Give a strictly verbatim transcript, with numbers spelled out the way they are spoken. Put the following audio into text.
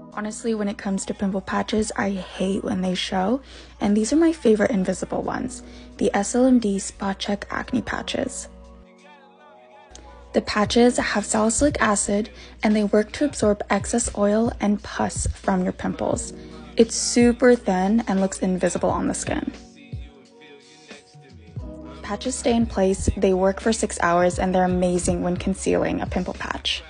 Honestly, when it comes to pimple patches, I hate when they show, and these are my favorite invisible ones, the S L M D Spot Check Acne Patches. The patches have salicylic acid, and they work to absorb excess oil and pus from your pimples. It's super thin and looks invisible on the skin. Patches stay in place, they work for six hours, and they're amazing when concealing a pimple patch.